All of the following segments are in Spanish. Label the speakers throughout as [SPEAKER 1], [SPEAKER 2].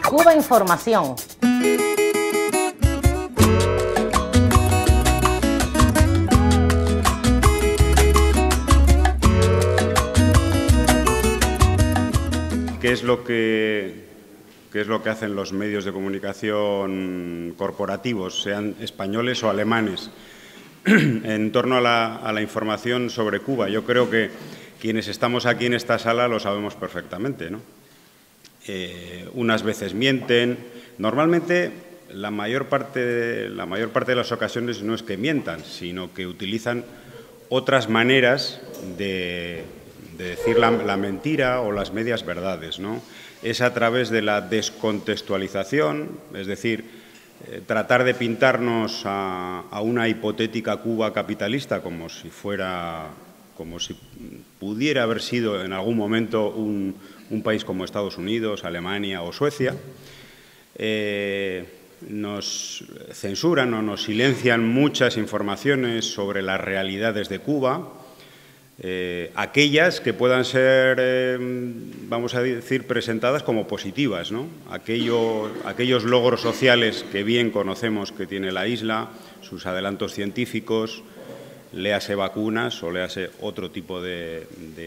[SPEAKER 1] Cuba Información.
[SPEAKER 2] ¿Qué es lo que hacen los medios de comunicación corporativos, sean españoles o alemanes, en torno a la información sobre Cuba? Yo creo que quienes estamos aquí en esta sala lo sabemos perfectamente, ¿no? Unas veces mienten. Normalmente la mayor parte de las ocasiones no es que mientan, sino que utilizan otras maneras de decir la mentira o las medias verdades, ¿no? Es a través de la descontextualización, es decir, tratar de pintarnos a una hipotética Cuba capitalista como si pudiera haber sido en algún momento un país como Estados Unidos, Alemania o Suecia. Nos censuran o nos silencian muchas informaciones sobre las realidades de Cuba, aquellas que puedan ser, vamos a decir, presentadas como positivas, ¿no? Aquellos logros sociales que bien conocemos que tiene la isla, sus adelantos científicos, léase vacunas o léase otro tipo de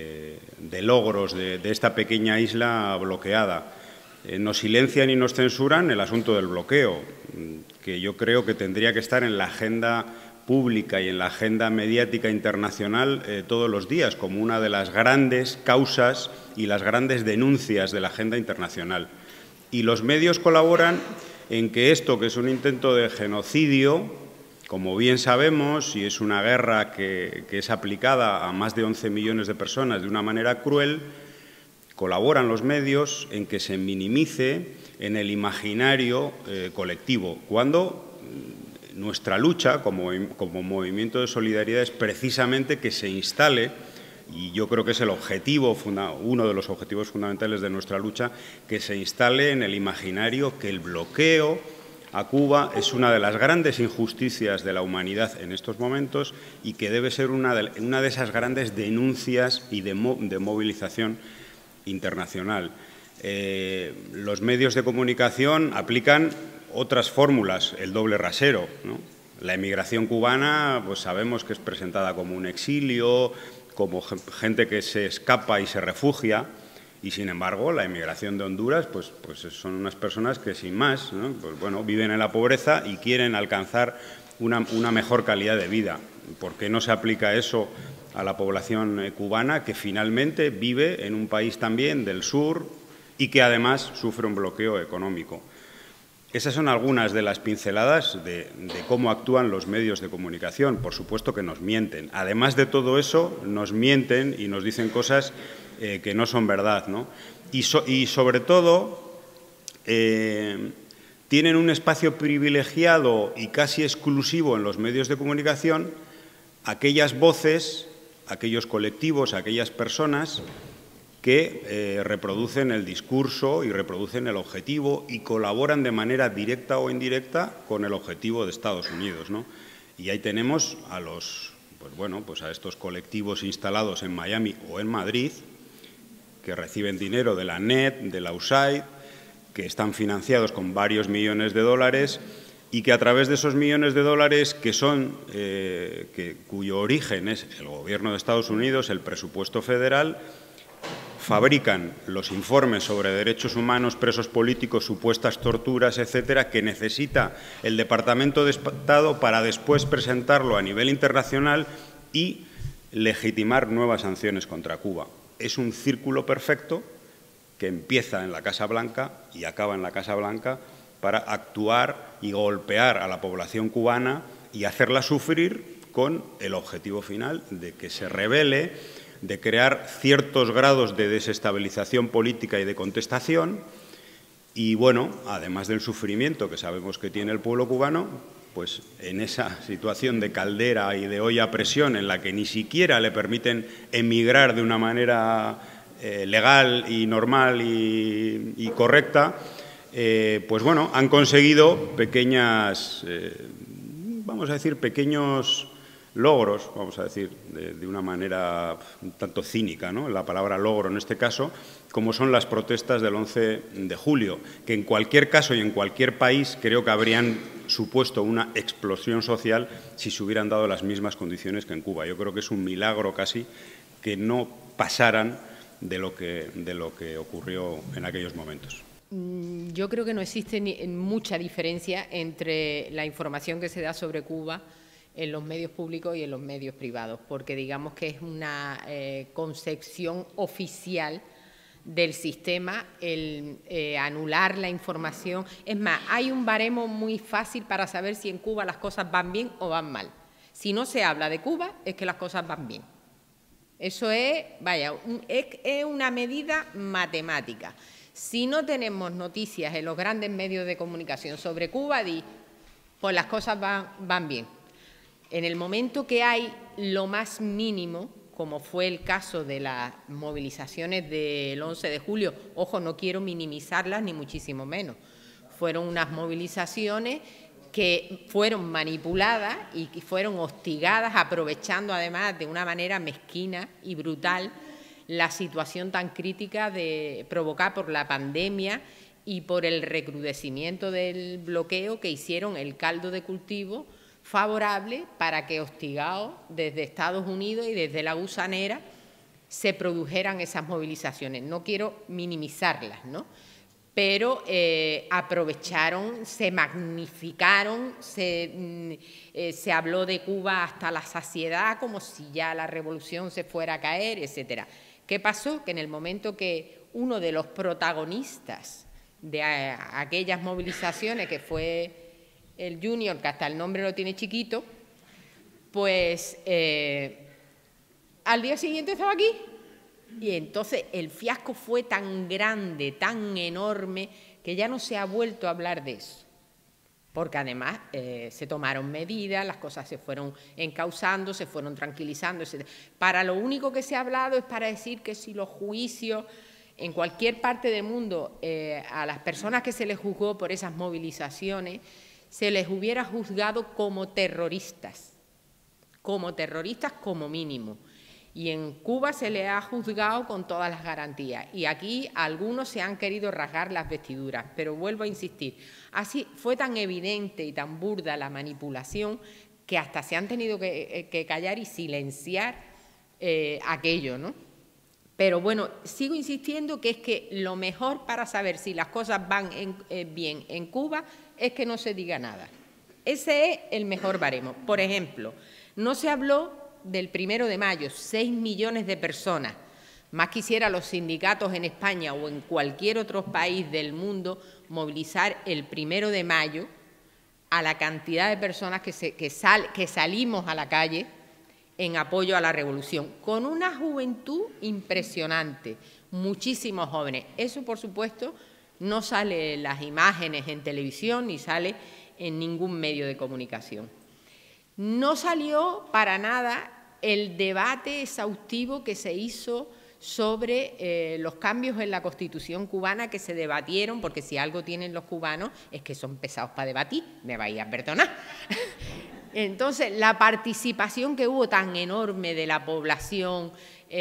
[SPEAKER 2] logros de esta pequeña isla bloqueada. Nos silencian y nos censuran el asunto del bloqueo, que yo creo que tendría que estar en la agenda pública y en la agenda mediática internacional todos los días, como una de las grandes causas y las grandes denuncias de la agenda internacional. Y los medios colaboran en que esto, que es un intento de genocidio, como bien sabemos, y es una guerra que es aplicada a más de 11 millones de personas de una manera cruel, colaboran los medios en que se minimice en el imaginario colectivo, cuando nuestra lucha como movimiento de solidaridad es precisamente que se instale, y yo creo que es uno de los objetivos fundamentales de nuestra lucha, que se instale en el imaginario que el bloqueo a Cuba es una de las grandes injusticias de la humanidad en estos momentos y que debe ser una de esas grandes denuncias y de movilización internacional. Los medios de comunicación aplican otras fórmulas, el doble rasero, ¿no? La emigración cubana, pues sabemos que es presentada como un exilio, como gente que se escapa y se refugia, y sin embargo la emigración de Honduras, pues son unas personas que sin más, ¿no? Pues bueno, viven en la pobreza y quieren alcanzar una mejor calidad de vida. ¿Por qué no se aplica eso a la población cubana, que finalmente vive en un país también del sur y que además sufre un bloqueo económico? Esas son algunas de las pinceladas de cómo actúan los medios de comunicación. Por supuesto que nos mienten. Además de todo eso, nos mienten y nos dicen cosas que no son verdad, ¿no? Y sobre todo, tienen un espacio privilegiado y casi exclusivo en los medios de comunicación aquellas voces, aquellos colectivos, aquellas personas que reproducen el discurso y reproducen el objetivo y colaboran de manera directa o indirecta con el objetivo de Estados Unidos, ¿no? Y ahí tenemos a estos colectivos instalados en Miami o en Madrid, que reciben dinero de la NET, de la USAID, que están financiados con varios millones de dólares y que a través de esos millones de dólares cuyo origen es el Gobierno de Estados Unidos, el presupuesto federal, fabrican los informes sobre derechos humanos, presos políticos, supuestas torturas, etcétera, que necesita el Departamento de Estado para después presentarlo a nivel internacional y legitimar nuevas sanciones contra Cuba. Es un círculo perfecto que empieza en la Casa Blanca y acaba en la Casa Blanca para actuar y golpear a la población cubana y hacerla sufrir con el objetivo final de que se rebele, de crear ciertos grados de desestabilización política y de contestación y, bueno, además del sufrimiento que sabemos que tiene el pueblo cubano, pues en esa situación de caldera y de olla a presión en la que ni siquiera le permiten emigrar de una manera legal y normal y correcta, pues bueno, han conseguido pequeños logros, vamos a decir, de una manera un tanto cínica, ¿no?, la palabra logro en este caso, como son las protestas del 11 de julio, que en cualquier caso y en cualquier país creo que habrían supuesto una explosión social si se hubieran dado las mismas condiciones que en Cuba. Yo creo que es un milagro casi que no pasaran de lo que ocurrió en aquellos momentos.
[SPEAKER 1] Yo creo que no existe mucha diferencia entre la información que se da sobre Cuba en los medios públicos y en los medios privados, porque digamos que es una concepción oficial del sistema el anular la información. Es más, hay un baremo muy fácil para saber si en Cuba las cosas van bien o van mal. Si no se habla de Cuba, es que las cosas van bien. Eso es, vaya, es una medida matemática. Si no tenemos noticias en los grandes medios de comunicación sobre Cuba, pues las cosas van bien. En el momento que hay lo más mínimo, como fue el caso de las movilizaciones del 11 de julio, ojo, no quiero minimizarlas ni muchísimo menos, fueron unas movilizaciones que fueron manipuladas y que fueron hostigadas, aprovechando además de una manera mezquina y brutal la situación tan crítica provocada por la pandemia y por el recrudecimiento del bloqueo, que hicieron el caldo de cultivo favorable para que, hostigados desde Estados Unidos y desde la gusanera, se produjeran esas movilizaciones. No quiero minimizarlas, ¿no?, pero aprovecharon, se magnificaron, se habló de Cuba hasta la saciedad, como si ya la revolución se fuera a caer, etcétera. ¿Qué pasó? Que en el momento que uno de los protagonistas de aquellas movilizaciones, que fue el Junior, que hasta el nombre lo tiene chiquito, pues al día siguiente estaba aquí. Y entonces el fiasco fue tan grande, tan enorme, que ya no se ha vuelto a hablar de eso. Porque además se tomaron medidas, las cosas se fueron encauzando, se fueron tranquilizando, etc. Para lo único que se ha hablado es para decir que si los juicios en cualquier parte del mundo a las personas que se les juzgó por esas movilizaciones, se les hubiera juzgado como terroristas como mínimo. Y en Cuba se le ha juzgado con todas las garantías. Y aquí algunos se han querido rasgar las vestiduras, pero vuelvo a insistir, así fue tan evidente y tan burda la manipulación que hasta se han tenido que callar y silenciar aquello, ¿no? Pero bueno, sigo insistiendo que es que lo mejor para saber si las cosas van bien en Cuba es que no se diga nada. Ese es el mejor baremo. Por ejemplo, no se habló del 1 de mayo, 6 millones de personas. Más quisiera los sindicatos en España o en cualquier otro país del mundo movilizar el 1 de mayo a la cantidad de personas que salimos a la calle en apoyo a la revolución, con una juventud impresionante, muchísimos jóvenes. Eso, por supuesto, no sale en las imágenes en televisión ni sale en ningún medio de comunicación. No salió para nada el debate exhaustivo que se hizo sobre los cambios en la Constitución cubana, que se debatieron, porque si algo tienen los cubanos es que son pesados para debatir, me vais a perdonar. Entonces, la participación que hubo tan enorme de la población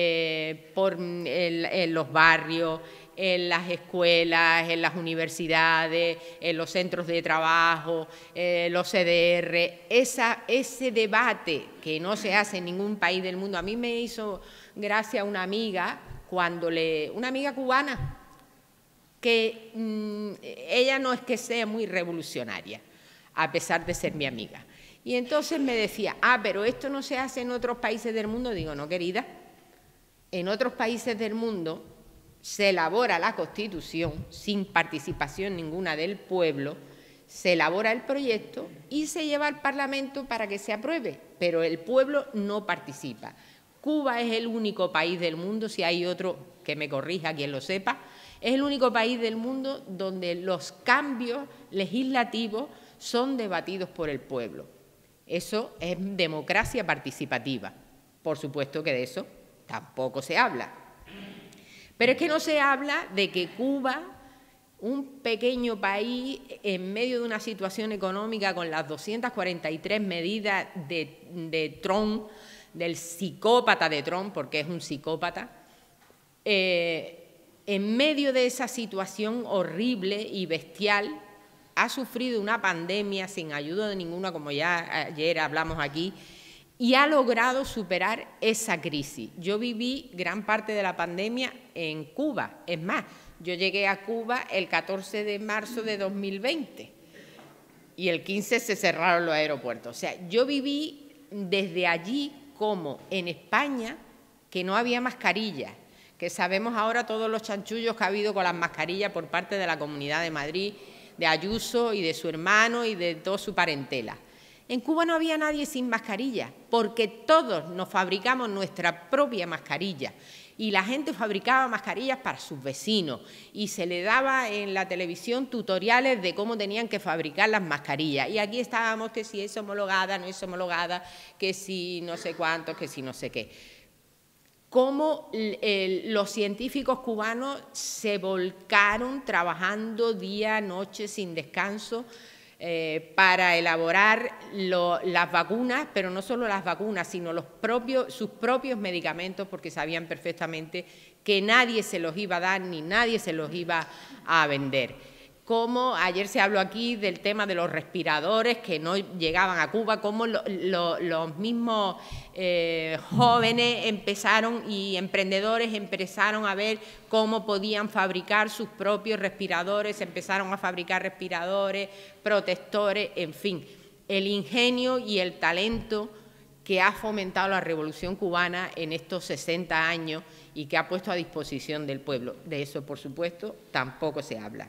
[SPEAKER 1] en los barrios, en las escuelas, en las universidades, en los centros de trabajo, los CDR, ese debate que no se hace en ningún país del mundo. A mí me hizo gracia una amiga, una amiga cubana, que ella no es que sea muy revolucionaria, a pesar de ser mi amiga. Y entonces me decía, pero esto no se hace en otros países del mundo. Digo, no, querida, en otros países del mundo se elabora la Constitución sin participación ninguna del pueblo, se elabora el proyecto y se lleva al Parlamento para que se apruebe, pero el pueblo no participa. Cuba es el único país del mundo, si hay otro que me corrija quien lo sepa, es el único país del mundo donde los cambios legislativos son debatidos por el pueblo. Eso es democracia participativa. Por supuesto que de eso tampoco se habla. Pero es que no se habla de que Cuba Un pequeño país en medio de una situación económica con las 243 medidas de Trump, del psicópata de Trump, porque es un psicópata, en medio de esa situación horrible y bestial, ha sufrido una pandemia sin ayuda de ninguna, como ya ayer hablamos aquí, y ha logrado superar esa crisis. Yo viví gran parte de la pandemia en Cuba. Es más, yo llegué a Cuba el 14 de marzo de 2020 y el 15 se cerraron los aeropuertos. O sea, yo viví desde allí como en España, que no había mascarillas, que sabemos ahora todos los chanchullos que ha habido con las mascarillas por parte de la Comunidad de Madrid, de Ayuso y de su hermano y de toda su parentela. En Cuba no había nadie sin mascarilla, porque todos nos fabricamos nuestra propia mascarilla y la gente fabricaba mascarillas para sus vecinos y se le daba en la televisión tutoriales de cómo tenían que fabricar las mascarillas. Y aquí estábamos que si es homologada, no es homologada, que si no sé cuántos, que si no sé qué. Cómo los científicos cubanos se volcaron trabajando día, noche, sin descanso, para elaborar las vacunas, pero no solo las vacunas, sino sus propios medicamentos, porque sabían perfectamente que nadie se los iba a dar ni nadie se los iba a vender. Como ayer se habló aquí del tema de los respiradores que no llegaban a Cuba, cómo los mismos jóvenes empezaron y emprendedores empezaron a ver cómo podían fabricar sus propios respiradores, empezaron a fabricar respiradores, protectores, en fin, el ingenio y el talento que ha fomentado la Revolución Cubana en estos 60 años y que ha puesto a disposición del pueblo. De eso, por supuesto, tampoco se habla.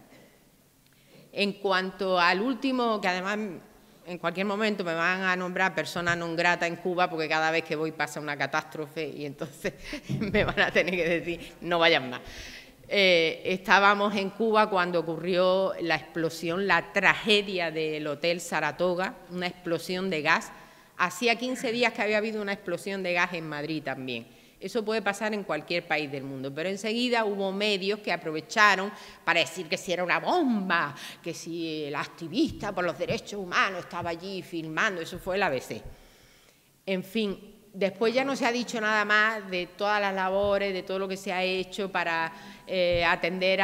[SPEAKER 1] En cuanto al último, que además en cualquier momento me van a nombrar persona non grata en Cuba, porque cada vez que voy pasa una catástrofe y entonces me van a tener que decir no vayan más. Estábamos en Cuba cuando ocurrió la explosión, la tragedia del Hotel Saratoga, una explosión de gas. Hacía 15 días que había habido una explosión de gas en Madrid también. Eso puede pasar en cualquier país del mundo, pero enseguida hubo medios que aprovecharon para decir que si era una bomba, que si el activista por los derechos humanos estaba allí filmando, eso fue el ABC. En fin, después ya no se ha dicho nada más de todas las labores, de todo lo que se ha hecho para atender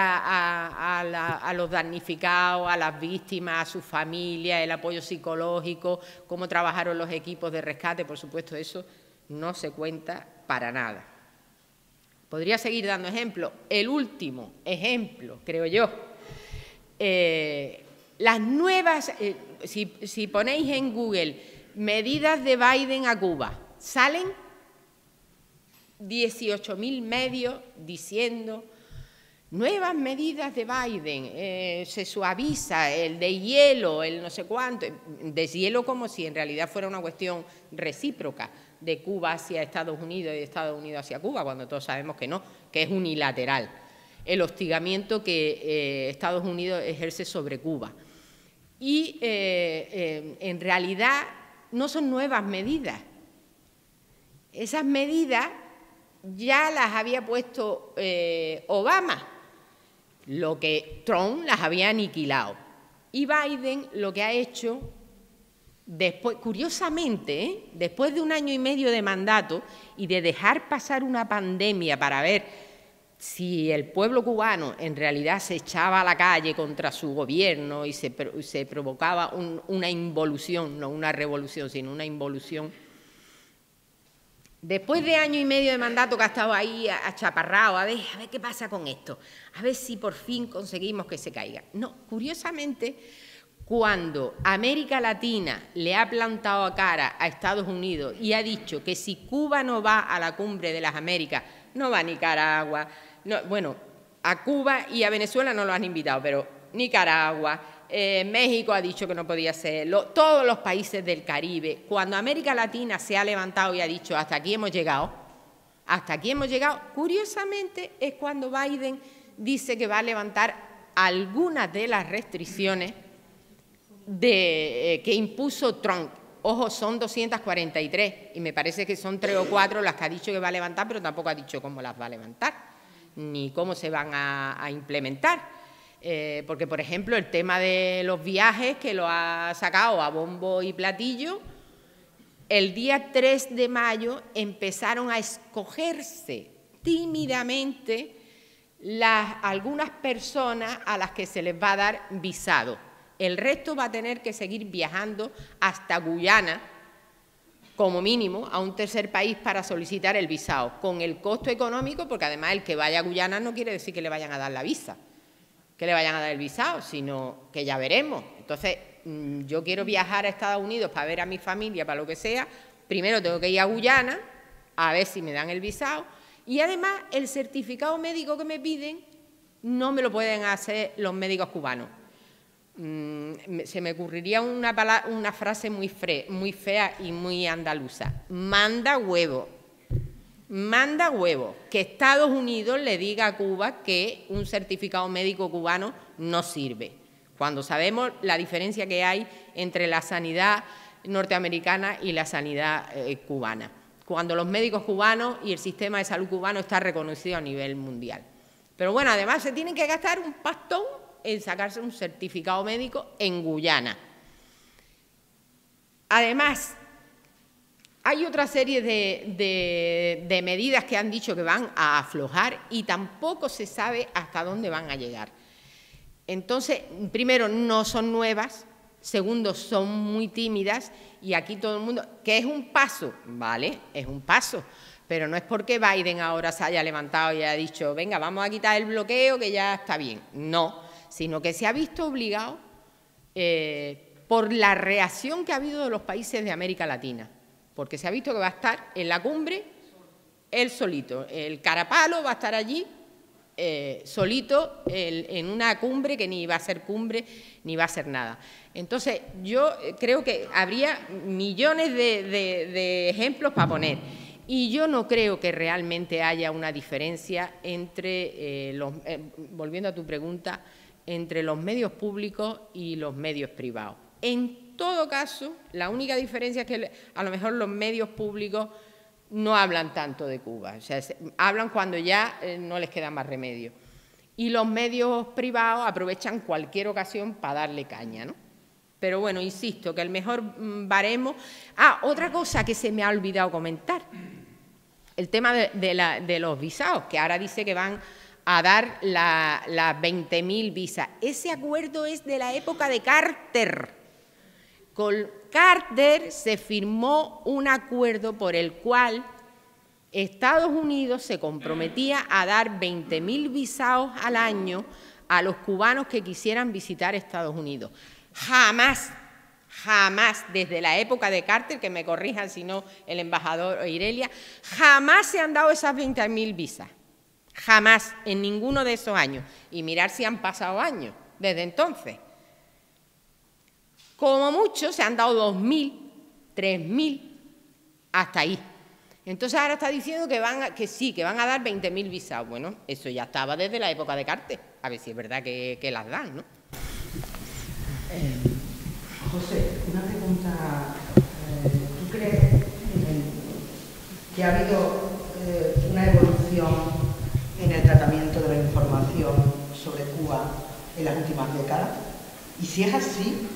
[SPEAKER 1] a los damnificados, a las víctimas, a sus familias, el apoyo psicológico, cómo trabajaron los equipos de rescate, por supuesto eso no se cuenta para nada. Podría seguir dando ejemplos. El último ejemplo, creo yo, las nuevas, si ponéis en Google medidas de Biden a Cuba, salen 18.000 medios diciendo nuevas medidas de Biden, se suaviza el de hielo, el no sé cuánto, deshielo como si en realidad fuera una cuestión recíproca de Cuba hacia Estados Unidos y de Estados Unidos hacia Cuba, cuando todos sabemos que no, que es unilateral el hostigamiento que Estados Unidos ejerce sobre Cuba. Y en realidad no son nuevas medidas. Esas medidas ya las había puesto Obama, lo que Trump las había aniquilado. Y Biden lo que ha hecho, después, curiosamente, después de 1 año y medio de mandato y de dejar pasar una pandemia para ver si el pueblo cubano en realidad se echaba a la calle contra su gobierno y se provocaba una involución, no una revolución, sino una involución. Después de 1 año y medio de mandato que ha estado ahí achaparrado, a ver qué pasa con esto, a ver si por fin conseguimos que se caiga. No, curiosamente, cuando América Latina le ha plantado a cara a Estados Unidos y ha dicho que si Cuba no va a la Cumbre de las Américas, no va a Nicaragua, no, bueno, a Cuba y a Venezuela no lo han invitado, pero Nicaragua, México ha dicho que no podía serlo, todos los países del Caribe. Cuando América Latina se ha levantado y ha dicho hasta aquí hemos llegado, curiosamente es cuando Biden dice que va a levantar algunas de las restricciones que impuso Trump. Ojo, son 243 y me parece que son 3 o 4 las que ha dicho que va a levantar, pero tampoco ha dicho cómo las va a levantar ni cómo se van a implementar. porque, por ejemplo, el tema de los viajes, que lo ha sacado a bombo y platillo, el día 3 de mayo empezaron a escogerse tímidamente algunas personas a las que se les va a dar visado. El resto va a tener que seguir viajando hasta Guyana, como mínimo, a un tercer país para solicitar el visado, con el costo económico, porque además el que vaya a Guyana no quiere decir que le vayan a dar la visa, que le vayan a dar el visado, sino que ya veremos. Entonces, yo quiero viajar a Estados Unidos para ver a mi familia, para lo que sea, primero tengo que ir a Guyana, a ver si me dan el visado, y además el certificado médico que me piden no me lo pueden hacer los médicos cubanos. Se me ocurriría una frase muy fea y muy andaluza. Manda huevo. Manda huevo. Que Estados Unidos le diga a Cuba que un certificado médico cubano no sirve, cuando sabemos la diferencia que hay entre la sanidad norteamericana y la sanidad cubana, cuando los médicos cubanos y el sistema de salud cubano está reconocido a nivel mundial. Pero bueno, además se tienen que gastar un pastón en sacarse un certificado médico en Guyana. Además, hay otra serie de medidas que han dicho que van a aflojar y tampoco se sabe hasta dónde van a llegar. Entonces, primero, no son nuevas, segundo, son muy tímidas y aquí todo el mundo, que es un paso, ¿vale? Es un paso, pero no es porque Biden ahora se haya levantado y haya dicho, venga, vamos a quitar el bloqueo que ya está bien. No, sino que se ha visto obligado por la reacción que ha habido de los países de América Latina, porque se ha visto que va a estar en la cumbre él solito, el carapalo va a estar allí solito en una cumbre que ni va a ser cumbre ni va a ser nada. Entonces, yo creo que habría millones de ejemplos para poner y yo no creo que realmente haya una diferencia entre, volviendo a tu pregunta, entre los medios públicos y los medios privados. En todo caso, la única diferencia es que a lo mejor los medios públicos no hablan tanto de Cuba, o sea, hablan cuando ya no les queda más remedio. Y los medios privados aprovechan cualquier ocasión para darle caña, ¿no? Pero bueno, insisto, que el mejor baremo... Ah, otra cosa que se me ha olvidado comentar, el tema de los visados, que ahora dice que van a dar las 20.000 visas. Ese acuerdo es de la época de Carter. Con Carter se firmó un acuerdo por el cual Estados Unidos se comprometía a dar 20.000 visados al año a los cubanos que quisieran visitar Estados Unidos. Jamás, jamás, desde la época de Carter, que me corrijan si no el embajador Irelia, jamás se han dado esas 20.000 visas. Jamás, en ninguno de esos años. Y mirar si han pasado años desde entonces. Como mucho se han dado 2.000, 3.000, hasta ahí. Entonces ahora está diciendo que sí, que van a dar 20.000 visados. Bueno, eso ya estaba desde la época de Carter. A ver si es verdad que las dan, ¿no?
[SPEAKER 3] José, una pregunta. ¿Tú crees que ha habido una evolución en el tratamiento de la información sobre Cuba en las últimas décadas? Y si es así,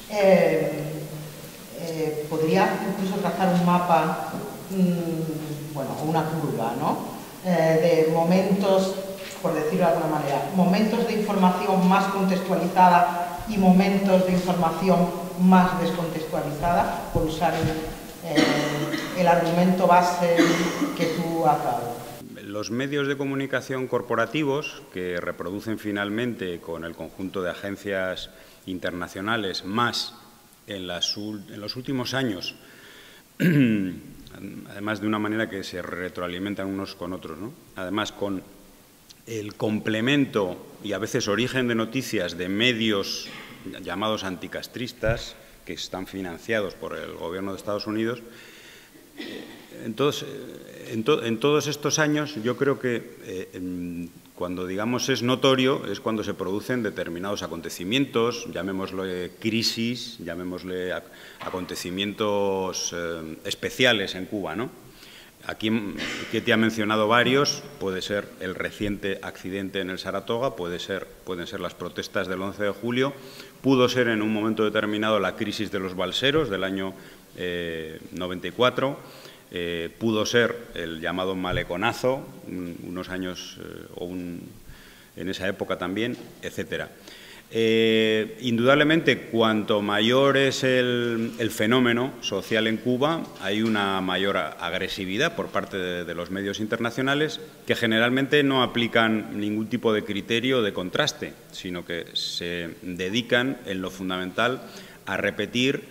[SPEAKER 3] podría incluso trazar un mapa, bueno, o una curva, ¿no? De momentos, por decirlo de alguna manera, momentos de información más contextualizada y momentos de información más descontextualizada, por usar el argumento base que tú has dado.
[SPEAKER 2] Los medios de comunicación corporativos, que reproducen finalmente con el conjunto de agencias internacionales, más en los últimos años, además de una manera que se retroalimentan unos con otros, ¿no? Además con el complemento y a veces origen de noticias de medios llamados anticastristas, que están financiados por el gobierno de Estados Unidos. Entonces, en todos estos años, yo creo que cuando digamos es notorio es cuando se producen determinados acontecimientos, llamémosle crisis, llamémosle acontecimientos especiales en Cuba, ¿no? Aquí Ketty ha mencionado varios, puede ser el reciente accidente en el Saratoga, pueden ser las protestas del 11 de julio, pudo ser en un momento determinado la crisis de los balseros del año 94, pudo ser el llamado maleconazo, unos años en esa época también, etcétera. Indudablemente, cuanto mayor es el fenómeno social en Cuba, hay una mayor agresividad por parte de los medios internacionales que generalmente no aplican ningún tipo de criterio de contraste, sino que se dedican, en lo fundamental, a repetir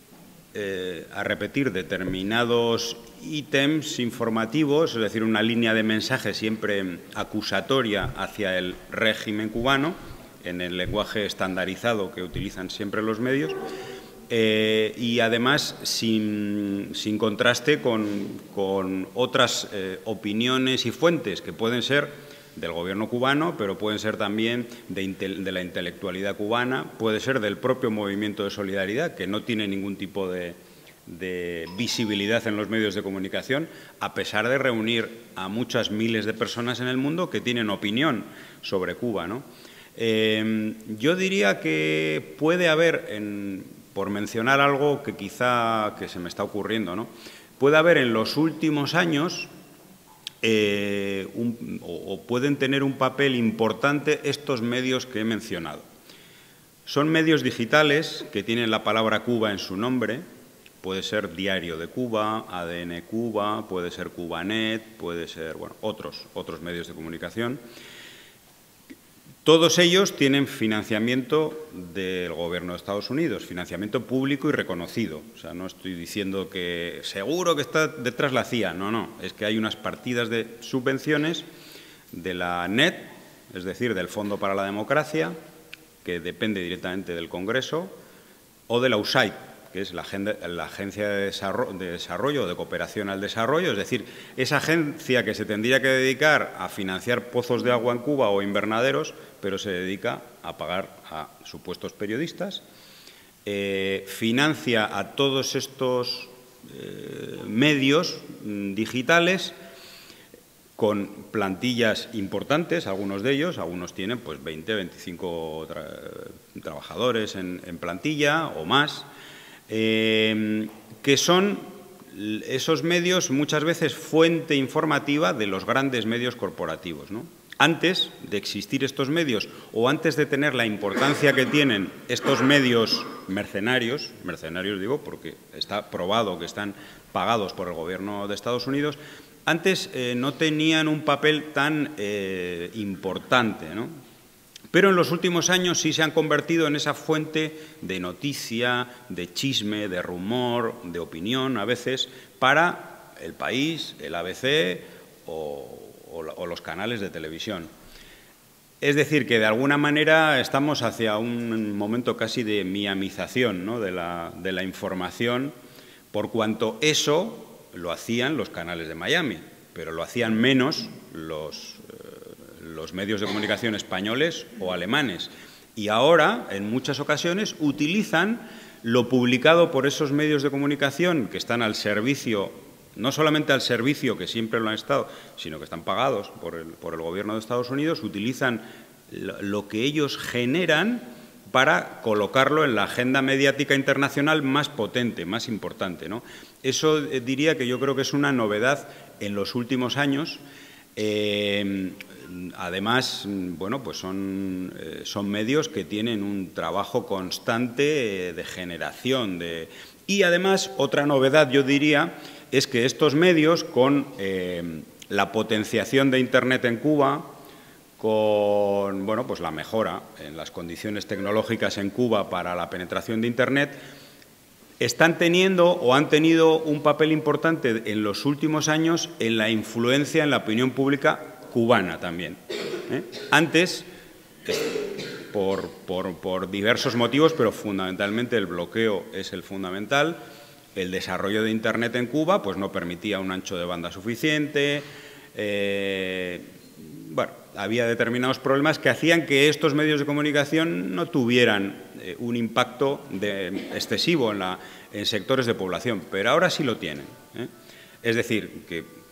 [SPEAKER 2] determinados ítems informativos, es decir, una línea de mensaje siempre acusatoria hacia el régimen cubano, en el lenguaje estandarizado que utilizan siempre los medios, y además sin contraste con otras opiniones y fuentes que pueden ser del gobierno cubano, pero pueden ser también de la intelectualidad cubana, puede ser del propio movimiento de solidaridad, que no tiene ningún tipo de visibilidad en los medios de comunicación, a pesar de reunir a muchas miles de personas en el mundo que tienen opinión sobre Cuba, ¿no? Yo diría que puede haber, por mencionar algo que quizá se me está ocurriendo, ¿no? Puede haber en los últimos años o pueden tener un papel importante estos medios que he mencionado. Son medios digitales que tienen la palabra Cuba en su nombre. Puede ser Diario de Cuba, ADN Cuba, puede ser Cubanet, puede ser otros medios de comunicación. Todos ellos tienen financiamiento del Gobierno de Estados Unidos, financiamiento público y reconocido. O sea, no estoy diciendo que seguro que está detrás la CIA, no, es que hay unas partidas de subvenciones de la NET, es decir, del Fondo para la Democracia, que depende directamente del Congreso, o de la USAID, que es la Agencia de Desarrollo, de Cooperación al Desarrollo, es decir, esa agencia que se tendría que dedicar a financiar pozos de agua en Cuba o invernaderos, pero se dedica a pagar a supuestos periodistas, financia a todos estos medios digitales con plantillas importantes, algunos de ellos, algunos tienen pues 20, 25 trabajadores en plantilla o más, que son esos medios muchas veces fuente informativa de los grandes medios corporativos, ¿no? Antes de existir estos medios o antes de tener la importancia que tienen estos medios mercenarios digo porque está probado que están pagados por el Gobierno de Estados Unidos, antes no tenían un papel tan importante, ¿no? Pero en los últimos años sí se han convertido en esa fuente de noticia, de chisme, de rumor, de opinión, a veces, para El País, el ABC o los canales de televisión. Es decir, que de alguna manera estamos hacia un momento casi de miamización, ¿no?, de la información, por cuanto eso lo hacían los canales de Miami, pero lo hacían menos los medios de comunicación españoles o alemanes. Y ahora, en muchas ocasiones, utilizan lo publicado por esos medios de comunicación que están al servicio, no solamente al servicio, que siempre lo han estado, sino que están pagados por el Gobierno de Estados Unidos, utilizan lo que ellos generan para colocarlo en la agenda mediática internacional más potente, más importante, ¿no? Eso diría que yo creo que es una novedad en los últimos años. Además, bueno, pues son medios que tienen un trabajo constante de generación. Y además, otra novedad, yo diría, es que estos medios, con la potenciación de Internet en Cuba, con pues la mejora en las condiciones tecnológicas en Cuba para la penetración de Internet, están teniendo o han tenido un papel importante en los últimos años en la influencia en la opinión pública cubana también. Antes, por diversos motivos, pero fundamentalmente el bloqueo es el fundamental, el desarrollo de Internet en Cuba pues no permitía un ancho de banda suficiente, había determinados problemas que hacían que estos medios de comunicación no tuvieran un impacto excesivo en sectores de población, pero ahora sí lo tienen. Es decir, que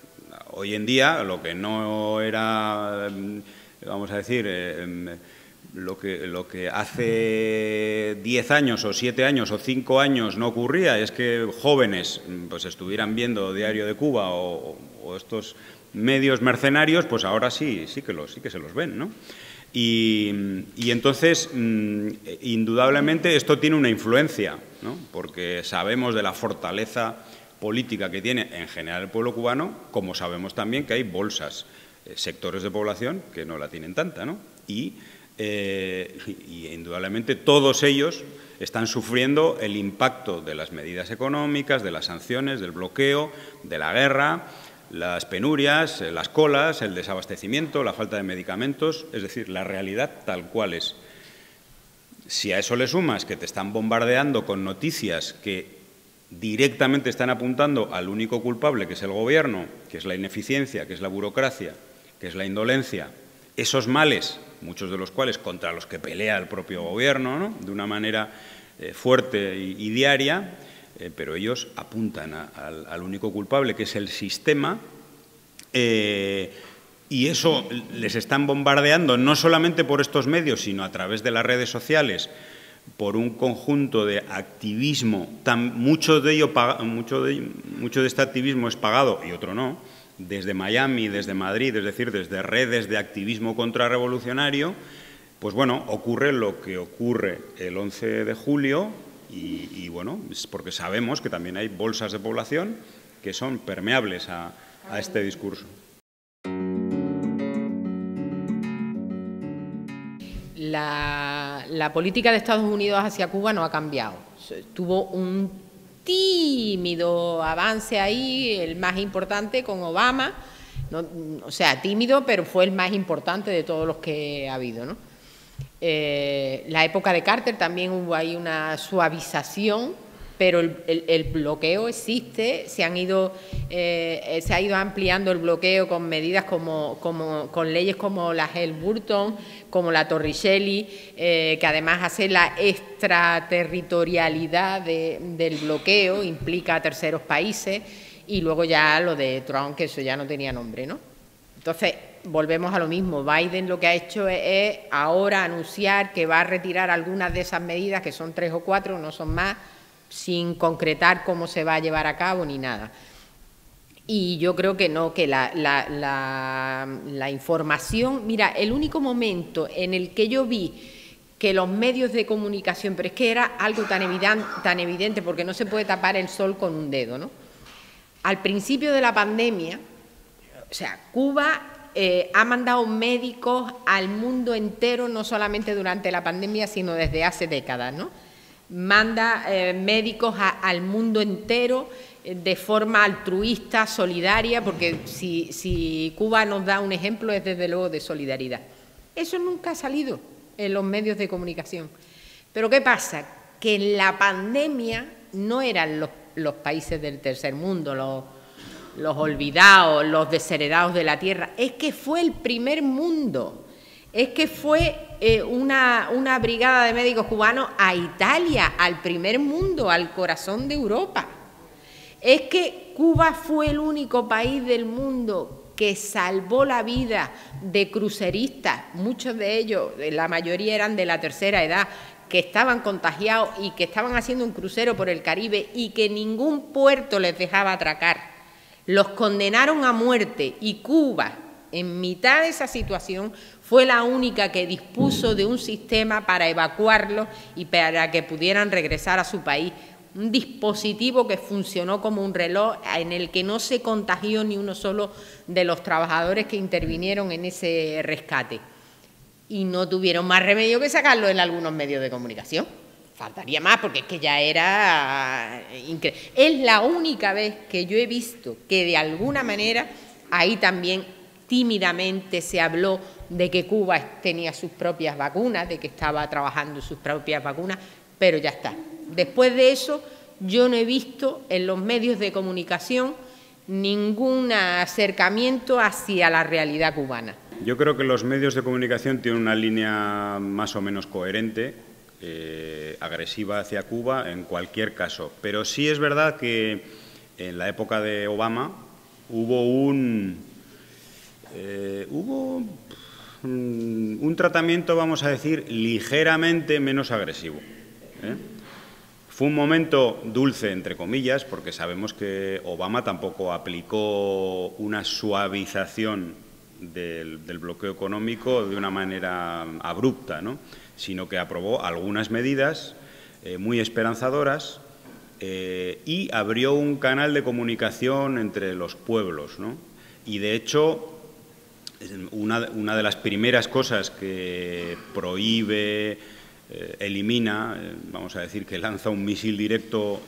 [SPEAKER 2] hoy en día lo que no era, vamos a decir, lo que hace 10 años o 7 años o 5 años no ocurría es que jóvenes pues estuvieran viendo Diario de Cuba o estos medios mercenarios, pues ahora sí que se los ven, ¿no? Y entonces, indudablemente, esto tiene una influencia, ¿no? Porque sabemos de la fortaleza política que tiene en general el pueblo cubano, como sabemos también que hay bolsas, sectores de población que no la tienen tanta, ¿no? Y indudablemente todos ellos están sufriendo el impacto de las medidas económicas, de las sanciones, del bloqueo, de la guerra, las penurias, las colas, el desabastecimiento, la falta de medicamentos, es decir, la realidad tal cual es. Si a eso le sumas que te están bombardeando con noticias que directamente están apuntando al único culpable, que es el gobierno, que es la ineficiencia, que es la burocracia, que es la indolencia, esos males, muchos de los cuales contra los que pelea el propio gobierno, ¿no? De una manera fuerte y diaria, pero ellos apuntan al único culpable, que es el sistema, y eso les están bombardeando no solamente por estos medios, sino a través de las redes sociales, por un conjunto de activismo, mucho de este activismo es pagado y otro no, desde Miami, desde Madrid, es decir, desde redes de activismo contrarrevolucionario, pues bueno, ocurre lo que ocurre el 11 de julio y bueno, es porque sabemos que también hay bolsas de población que son permeables a este discurso.
[SPEAKER 1] La política de Estados Unidos hacia Cuba no ha cambiado. Tuvo un tímido avance ahí, el más importante con Obama, no, o sea, tímido, pero fue el más importante de todos los que ha habido, ¿no? La época de Carter también hubo ahí una suavización, pero el bloqueo existe, se ha ido ampliando el bloqueo con medidas con leyes como la Helms-Burton, como la Torricelli, que además hace la extraterritorialidad del bloqueo, implica a terceros países, y luego ya lo de Trump, que eso ya no tenía nombre, ¿no? Entonces, volvemos a lo mismo. Biden lo que ha hecho es ahora anunciar que va a retirar algunas de esas medidas, que son 3 o 4, no son más, sin concretar cómo se va a llevar a cabo ni nada. Y yo creo que no, que la información... Mira, el único momento en el que yo vi que los medios de comunicación, pero es que era algo tan evidente porque no se puede tapar el sol con un dedo, ¿no? Al principio de la pandemia, o sea, Cuba ha mandado médicos al mundo entero, no solamente durante la pandemia, sino desde hace décadas, ¿no? Manda médicos al mundo entero de forma altruista, solidaria, porque si Cuba nos da un ejemplo es desde luego de solidaridad. Eso nunca ha salido en los medios de comunicación. Pero ¿qué pasa? Que en la pandemia no eran los países del tercer mundo, los olvidados, los desheredados de la tierra, es que fue el primer mundo, es que fue una brigada de médicos cubanos a Italia, al primer mundo, al corazón de Europa. Es que Cuba fue el único país del mundo que salvó la vida de cruceristas, muchos de ellos, la mayoría eran de la tercera edad, que estaban contagiados y que estaban haciendo un crucero por el Caribe y que ningún puerto les dejaba atracar. Los condenaron a muerte y Cuba, en mitad de esa situación, fue la única que dispuso de un sistema para evacuarlos y para que pudieran regresar a su país. Un dispositivo que funcionó como un reloj en el que no se contagió ni uno solo de los trabajadores que intervinieron en ese rescate. Y no tuvieron más remedio que sacarlo en algunos medios de comunicación. Faltaría más, porque es que ya era increíble. Es la única vez que yo he visto que de alguna manera ahí también tímidamente se habló de que Cuba tenía sus propias vacunas, de que estaba trabajando sus propias vacunas, pero ya está. Después de eso, yo no he visto en los medios de comunicación ningún acercamiento hacia la realidad cubana.
[SPEAKER 2] Yo creo que los medios de comunicación tienen una línea más o menos coherente, agresiva hacia Cuba en cualquier caso. Pero sí es verdad que en la época de Obama hubo un tratamiento, vamos a decir, ligeramente menos agresivo, ¿eh? Fue un momento dulce, entre comillas, porque sabemos que Obama tampoco aplicó una suavización del bloqueo económico de una manera abrupta, ¿no? Sino que aprobó algunas medidas muy esperanzadoras y abrió un canal de comunicación entre los pueblos, ¿no? Y, de hecho, una de las primeras cosas que prohíbe, elimina, vamos a decir que lanza un misil directo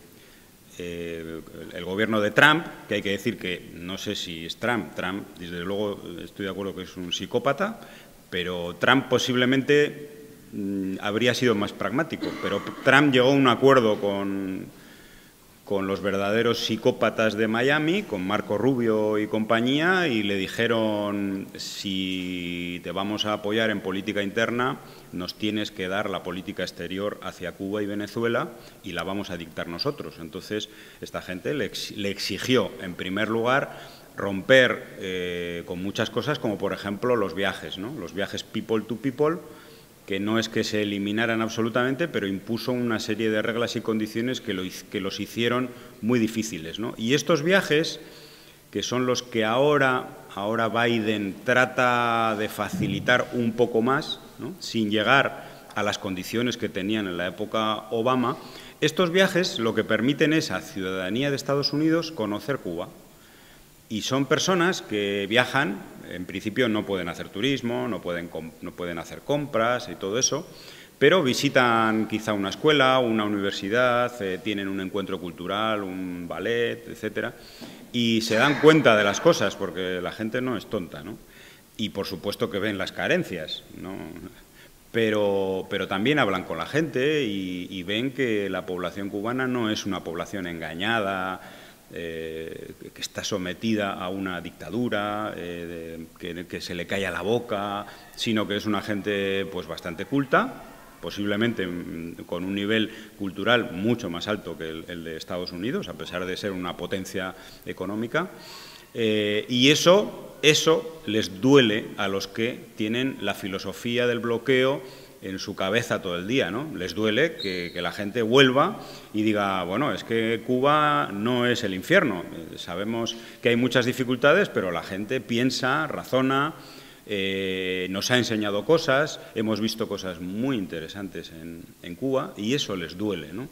[SPEAKER 2] el gobierno de Trump, que hay que decir que no sé si es Trump, desde luego estoy de acuerdo que es un psicópata, pero Trump posiblemente habría sido más pragmático, pero Trump llegó a un acuerdo con los verdaderos psicópatas de Miami, con Marco Rubio y compañía, y le dijeron: si te vamos a apoyar en política interna, nos tienes que dar la política exterior hacia Cuba y Venezuela y la vamos a dictar nosotros. Entonces, esta gente le exigió, en primer lugar, romper con muchas cosas, como por ejemplo los viajes, ¿no? Los viajes people to people, que no es que se eliminaran absolutamente, pero impuso una serie de reglas y condiciones que los hicieron muy difíciles, ¿no? Y estos viajes, que son los que ahora Biden trata de facilitar un poco más, ¿no?, sin llegar a las condiciones que tenían en la época Obama, estos viajes lo que permiten es a ciudadanía de Estados Unidos conocer Cuba. Y son personas que viajan, en principio no pueden hacer turismo, no pueden hacer compras y todo eso, pero visitan quizá una escuela, una universidad, tienen un encuentro cultural, un ballet, etcétera, y se dan cuenta de las cosas, porque la gente no es tonta, ¿no? Y por supuesto que ven las carencias, ¿no? Pero también hablan con la gente y ven que la población cubana no es una población engañada, que está sometida a una dictadura, que se le calla la boca, sino que es una gente pues bastante culta, posiblemente con un nivel cultural mucho más alto que el de Estados Unidos, a pesar de ser una potencia económica, y eso les duele a los que tienen la filosofía del bloqueo en su cabeza todo el día, ¿no? Les duele que la gente vuelva y diga: bueno, es que Cuba no es el infierno. Sabemos que hay muchas dificultades, pero la gente piensa, razona, nos ha enseñado cosas, hemos visto cosas muy interesantes en Cuba, y eso les duele, ¿no?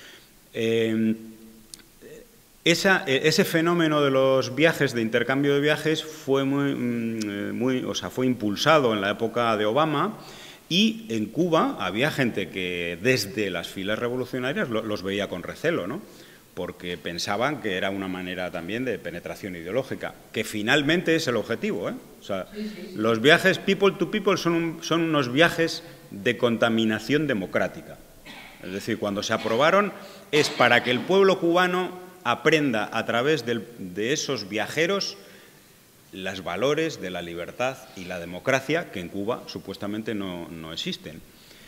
[SPEAKER 2] Ese fenómeno de los viajes, de intercambio de viajes, fue fue impulsado en la época de Obama. Y en Cuba había gente que desde las filas revolucionarias los veía con recelo, ¿no? Porque pensaban que era una manera también de penetración ideológica, que finalmente es el objetivo, ¿eh? O sea, los viajes people to people son unos viajes de contaminación democrática. Es decir, cuando se aprobaron es para que el pueblo cubano aprenda a través de esos viajeros los valores de la libertad y la democracia, que en Cuba supuestamente no existen.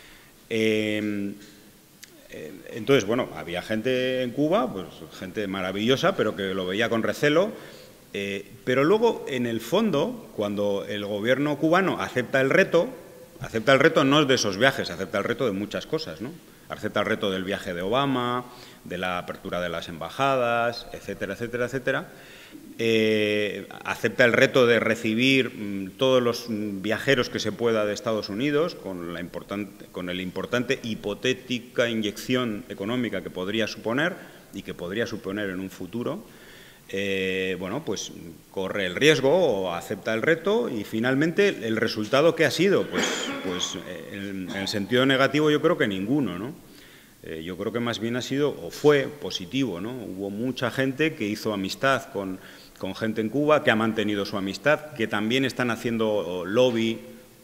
[SPEAKER 2] Entonces, bueno, había gente en Cuba, pues gente maravillosa, pero que lo veía con recelo. Pero luego, en el fondo, cuando el gobierno cubano acepta el reto no es de esos viajes, acepta el reto de muchas cosas, ¿no? Acepta el reto del viaje de Obama, de la apertura de las embajadas, etcétera, etcétera, etcétera. Acepta el reto de recibir todos los viajeros que se pueda de Estados Unidos, con la importante hipotética inyección económica que podría suponer y que podría suponer en un futuro. Bueno, pues corre el riesgo o acepta el reto, y finalmente el resultado ¿qué ha sido? Pues en el sentido negativo yo creo que ninguno, ¿no? Yo creo que más bien ha sido o fue positivo, ¿no? Hubo mucha gente que hizo amistad con gente en Cuba, que ha mantenido su amistad, que también están haciendo lobby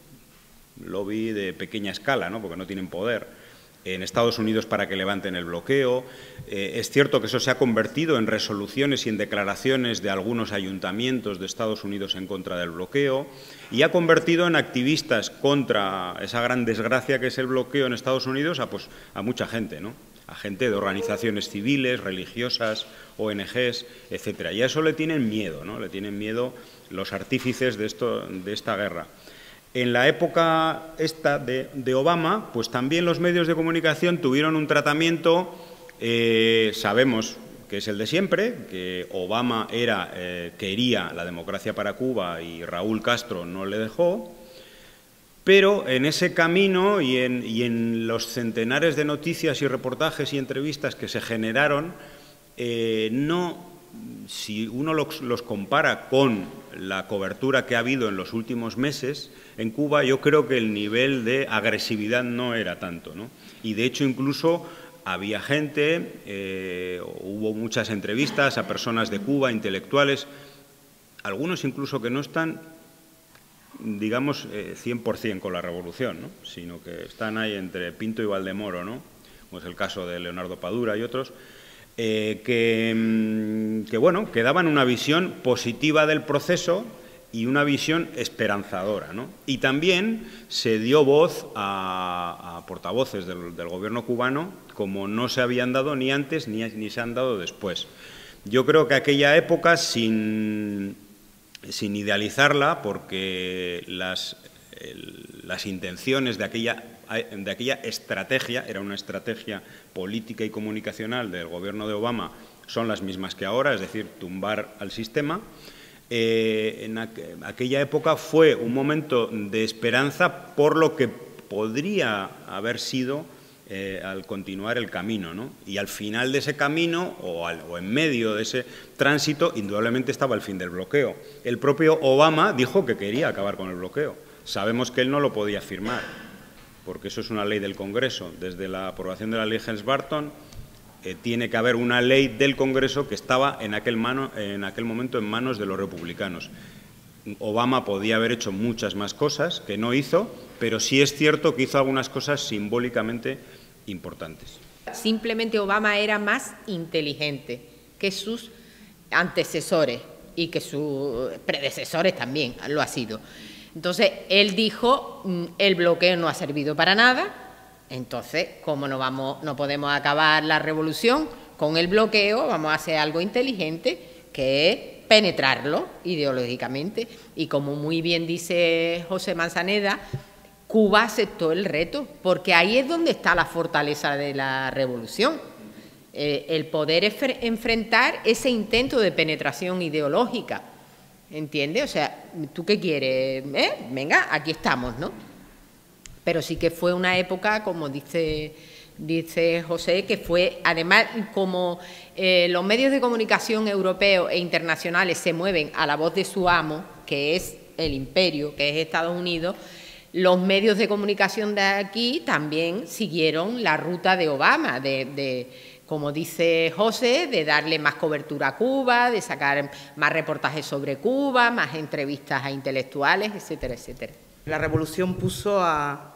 [SPEAKER 2] de pequeña escala, ¿no? Porque no tienen poder, en Estados Unidos para que levanten el bloqueo. Es cierto que eso se ha convertido en resoluciones y en declaraciones de algunos ayuntamientos de Estados Unidos en contra del bloqueo, y ha convertido en activistas contra esa gran desgracia que es el bloqueo en Estados Unidos a mucha gente, ¿no? a gente de organizaciones civiles, religiosas, ONGs, etcétera. Y a eso le tienen miedo, ¿no? Le tienen miedo los artífices de esta guerra. En la época esta de Obama, pues también los medios de comunicación tuvieron un tratamiento, sabemos que es el de siempre, que Obama quería la democracia para Cuba y Raúl Castro no le dejó. Pero en ese camino y en los centenares de noticias y reportajes y entrevistas que se generaron, si uno los compara con la cobertura que ha habido en los últimos meses en Cuba, yo creo que el nivel de agresividad no era tanto, ¿no? Y de hecho incluso había gente, hubo muchas entrevistas a personas de Cuba, intelectuales, algunos incluso que no están, digamos, 100% con la revolución, ¿no? Sino que están ahí entre Pinto y Valdemoro, ¿no? Como es el caso de Leonardo Padura y otros, que daban una visión positiva del proceso y una visión esperanzadora, ¿no? Y también se dio voz a portavoces del gobierno cubano como no se habían dado ni antes ni se han dado después. Yo creo que aquella época, sin idealizarla, porque las intenciones de aquella estrategia, era una estrategia política y comunicacional del gobierno de Obama, son las mismas que ahora, es decir, tumbar al sistema. En aquella época fue un momento de esperanza por lo que podría haber sido al continuar el camino, ¿no? Y al final de ese camino, o en medio de ese tránsito, indudablemente estaba el fin del bloqueo. El propio Obama dijo que quería acabar con el bloqueo. Sabemos que él no lo podía firmar, porque eso es una ley del Congreso. Desde la aprobación de la ley Helms-Burton, tiene que haber una ley del Congreso que estaba en aquel momento en manos de los republicanos. Obama podía haber hecho muchas más cosas que no hizo, pero sí es cierto que hizo algunas cosas simbólicamente importantes.
[SPEAKER 1] Simplemente Obama era más inteligente que sus antecesores y que sus predecesores también lo ha sido. Entonces, él dijo, el bloqueo no ha servido para nada, entonces, como no podemos acabar la revolución con el bloqueo, vamos a hacer algo inteligente, que es penetrarlo ideológicamente. Y como muy bien dice José Manzaneda, Cuba aceptó el reto, porque ahí es donde está la fortaleza de la revolución, el poder enfrentar ese intento de penetración ideológica, ¿entiendes? O sea, ¿tú qué quieres? Venga, aquí estamos, ¿no? Pero sí que fue una época, como dice José, que fue, además, como los medios de comunicación europeos e internacionales se mueven a la voz de su amo, que es el imperio, que es Estados Unidos, los medios de comunicación de aquí también siguieron la ruta de Obama, como dice José, de darle más cobertura a Cuba, de sacar más reportajes sobre Cuba, más entrevistas a intelectuales, etcétera, etcétera.
[SPEAKER 3] La revolución puso a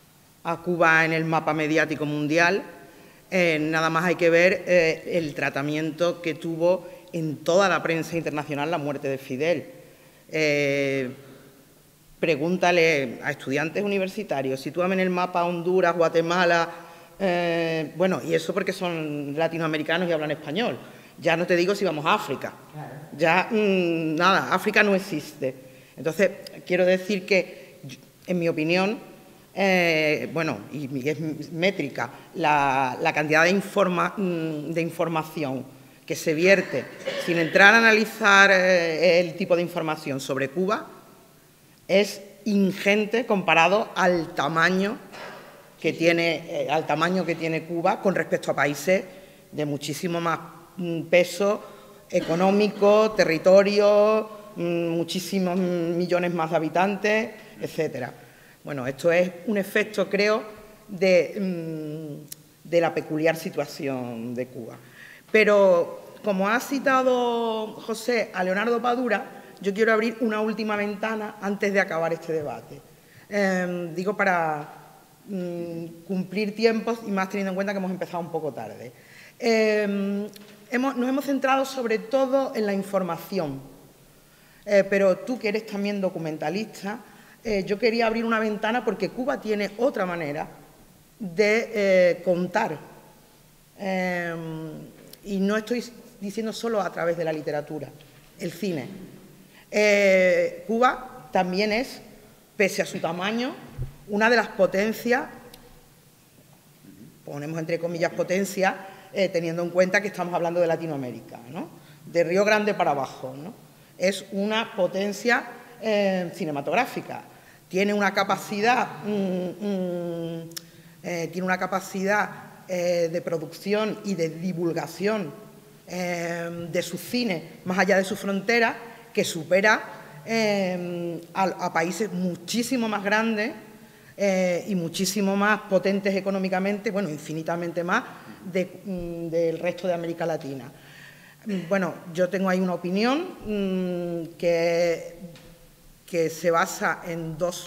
[SPEAKER 3] Cuba en el mapa mediático mundial. Nada más hay que ver el tratamiento que tuvo en toda la prensa internacional la muerte de Fidel. Pregúntale a estudiantes universitarios, sitúame en el mapa Honduras, Guatemala, bueno, y eso porque son latinoamericanos y hablan español. Ya no te digo si vamos a África. Ya, nada, África no existe. Entonces, quiero decir que, en mi opinión, bueno, y es métrica, la cantidad de información que se vierte sin entrar a analizar el tipo de información sobre Cuba es ingente comparado al tamaño que tiene Cuba con respecto a países de muchísimo más peso económico, territorio, muchísimos millones más de habitantes, etcétera. Bueno, esto es un efecto, creo, de la peculiar situación de Cuba. Pero, como ha citado José a Leonardo Padura, yo quiero abrir una última ventana antes de acabar este debate. Digo, para cumplir tiempos y más teniendo en cuenta que hemos empezado un poco tarde. Nos hemos centrado sobre todo en la información, pero tú que eres también documentalista, yo quería abrir una ventana porque Cuba tiene otra manera de contar y no estoy diciendo solo a través de la literatura, el cine. Cuba también es, pese a su tamaño, una de las potencias, ponemos entre comillas potencia, teniendo en cuenta que estamos hablando de Latinoamérica, ¿no? De Río Grande para abajo, ¿no? Es una potencia cinematográfica. Tiene una capacidad, de producción y de divulgación de su cine más allá de sus fronteras que supera a países muchísimo más grandes y muchísimo más potentes económicamente, bueno, infinitamente más del resto de América Latina. Bueno, yo tengo ahí una opinión que se basa en dos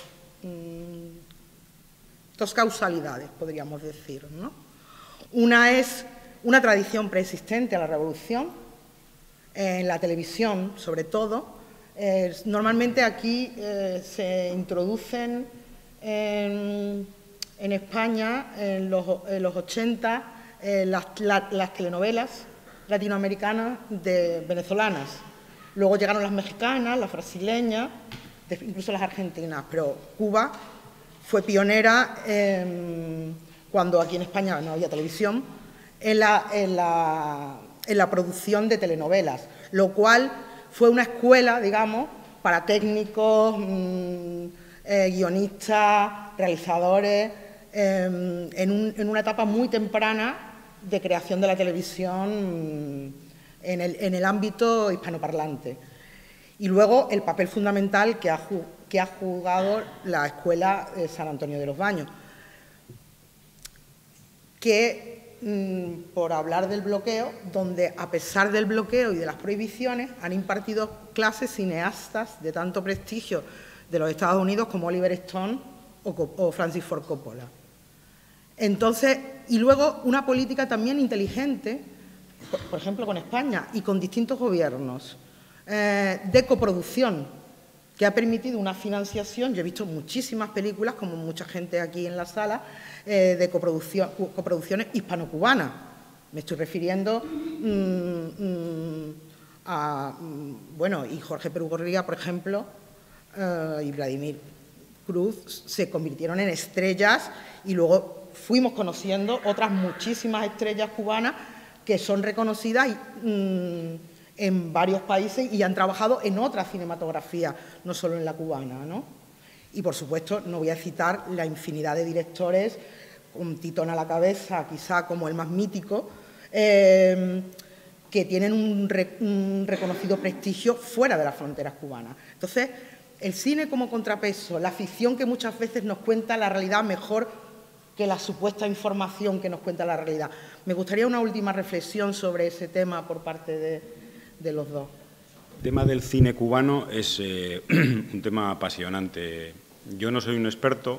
[SPEAKER 3] causalidades, podríamos decir, ¿no? Una es una tradición preexistente a la Revolución, en la televisión sobre todo. Normalmente aquí se introducen en España, en los 80, las telenovelas latinoamericanas venezolanas. Luego llegaron las mexicanas, las brasileñas, incluso las argentinas, pero Cuba fue pionera cuando aquí en España no había televisión, en la producción de telenovelas, lo cual fue una escuela, digamos, para técnicos, guionistas, realizadores, en una etapa muy temprana de creación de la televisión en el ámbito hispanoparlante. Y luego el papel fundamental que ha jugado la Escuela San Antonio de los Baños, que, por hablar del bloqueo, donde a pesar del bloqueo y de las prohibiciones han impartido clases cineastas de tanto prestigio de los Estados Unidos como Oliver Stone o Francis Ford Coppola. Entonces, y luego una política también inteligente, por ejemplo con España y con distintos gobiernos, de coproducción, que ha permitido una financiación. Yo he visto muchísimas películas, como mucha gente aquí en la sala, de coproducciones hispano-cubanas. Me estoy refiriendo a, bueno, y Jorge Perugorría, por ejemplo, y Vladimir Cruz se convirtieron en estrellas y luego fuimos conociendo otras muchísimas estrellas cubanas que son reconocidas en varios países y han trabajado en otra cinematografía, no solo en la cubana, ¿no? Y, por supuesto, no voy a citar la infinidad de directores, con Titón a la cabeza, quizá como el más mítico, que tienen un reconocido prestigio fuera de las fronteras cubanas. Entonces, el cine como contrapeso, la ficción que muchas veces nos cuenta la realidad mejor que la supuesta información que nos cuenta la realidad. Me gustaría una última reflexión sobre ese tema por parte de los dos.
[SPEAKER 2] El tema del cine cubano es un tema apasionante. Yo no soy un experto,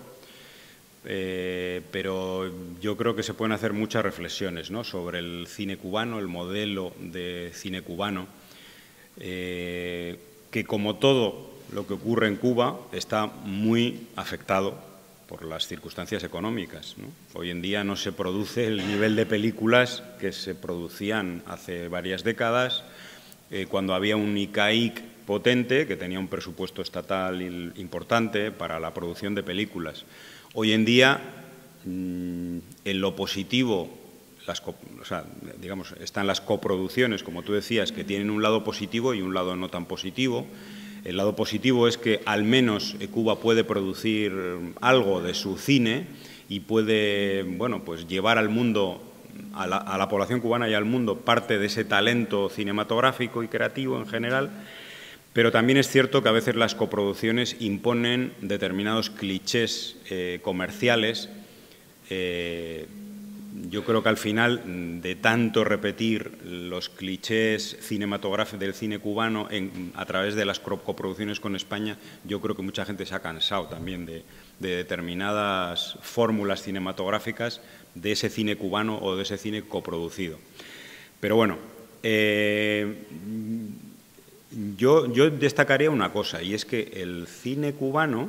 [SPEAKER 2] pero yo creo que se pueden hacer muchas reflexiones, ¿no?, sobre el cine cubano, el modelo de cine cubano, que como todo lo que ocurre en Cuba está muy afectado por las circunstancias económicas, ¿no? Hoy en día no se produce el nivel de películas que se producían hace varias décadas, cuando había un ICAIC potente que tenía un presupuesto estatal importante para la producción de películas. Hoy en día, en lo positivo, digamos, están las coproducciones, como tú decías, que tienen un lado positivo y un lado no tan positivo. El lado positivo es que al menos Cuba puede producir algo de su cine y puede, bueno, pues llevar al mundo, a la población cubana y al mundo, parte de ese talento cinematográfico y creativo en general. Pero también es cierto que a veces las coproducciones imponen determinados clichés comerciales. Yo creo que al final, de tanto repetir los clichés cinematográficos del cine cubano a través de las coproducciones con España, yo creo que mucha gente se ha cansado también de determinadas fórmulas cinematográficas de ese cine cubano o de ese cine coproducido. Pero bueno, yo destacaría una cosa, y es que el cine cubano,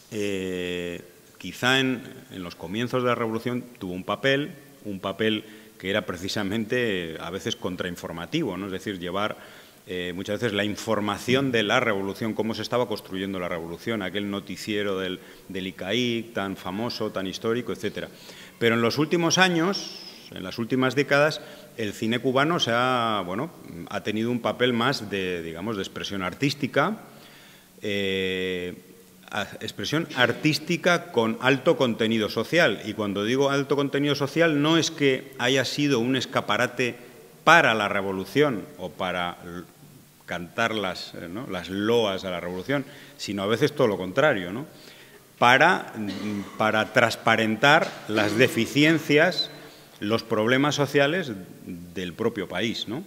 [SPEAKER 2] quizá en los comienzos de la Revolución, tuvo un papel que era precisamente a veces contrainformativo, ¿no? Es decir, llevar muchas veces la información de la revolución, cómo se estaba construyendo la revolución, aquel noticiero del ICAIC tan famoso, tan histórico, etcétera. Pero en los últimos años, en las últimas décadas, el cine cubano ha tenido un papel más de, digamos, de expresión artística, con alto contenido social. Y cuando digo alto contenido social, no es que haya sido un escaparate para la revolución o para cantar las loas a la revolución, sino a veces todo lo contrario, ¿no? Para transparentar las deficiencias, los problemas sociales del propio país, ¿no?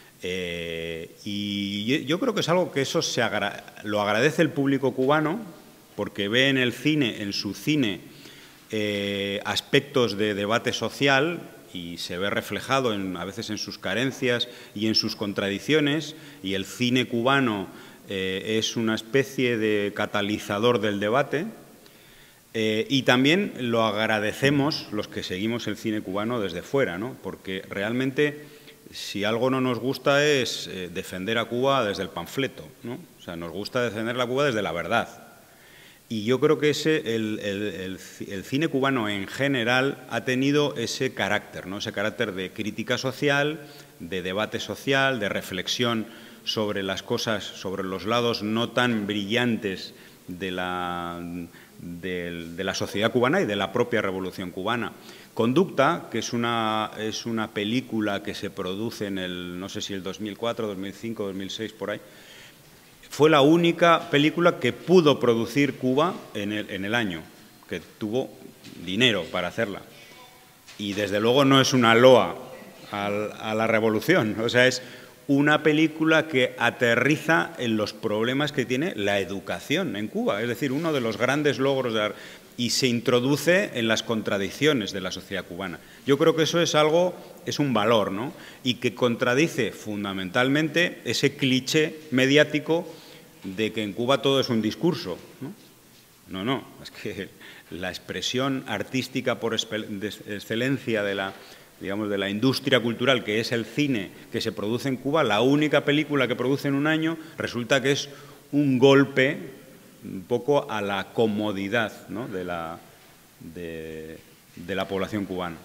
[SPEAKER 2] Y yo creo que es algo que eso lo agradece el público cubano, porque ve en el cine, en su cine, aspectos de debate social, y se ve reflejado a veces en sus carencias y en sus contradicciones, y el cine cubano es una especie de catalizador del debate, y también lo agradecemos los que seguimos el cine cubano desde fuera, ¿no? Porque realmente si algo no nos gusta es defender a Cuba desde el panfleto, ¿no? O sea, nos gusta defender a Cuba desde la verdad. Y yo creo que el cine cubano en general ha tenido ese carácter, ¿no? Ese carácter de crítica social, de debate social, de reflexión sobre las cosas, sobre los lados no tan brillantes de la sociedad cubana y de la propia revolución cubana. Conducta, que es una película que se produce en el, no sé si el 2004, 2005, 2006, por ahí, fue la única película que pudo producir Cuba en el año, que tuvo dinero para hacerla. Y desde luego no es una loa a la revolución, o sea, es una película que aterriza en los problemas que tiene la educación en Cuba, es decir, uno de los grandes logros y se introduce en las contradicciones de la sociedad cubana. Yo creo que eso es un valor, ¿no? Y que contradice fundamentalmente ese cliché mediático de que en Cuba todo es un discurso, ¿no? No, es que la expresión artística por excelencia de la industria cultural, que es el cine que se produce en Cuba, la única película que produce en un año, resulta que es un golpe un poco a la comodidad, ¿no? de la población cubana.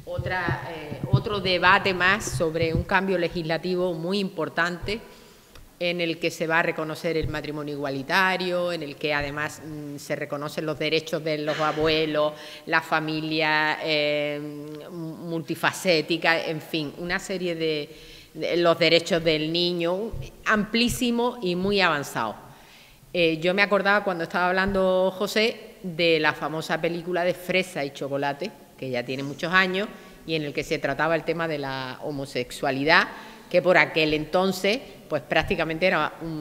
[SPEAKER 1] Otro debate más sobre un cambio legislativo muy importante en el que se va a reconocer el matrimonio igualitario, en el que además se reconocen los derechos de los abuelos, la familia multifacética, en fin, una serie de los derechos del niño, amplísimo y muy avanzado. Yo me acordaba cuando estaba hablando José de la famosa película de Fresa y Chocolate, que ya tiene muchos años, y en el que se trataba el tema de la homosexualidad, que por aquel entonces pues prácticamente